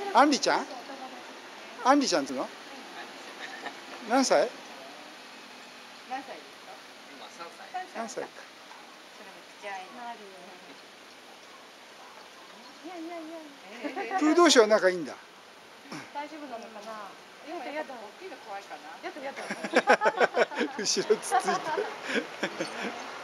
アンリちゃん？アンリちゃんっていうの？何歳？ 何歳ですか？ 今3歳。 3歳か。 それめっちゃいいな。 プー同士は仲いいんだ。 大丈夫なのかな。やだやだ。大きいの怖いかな。やだやだ。 後ろつついて。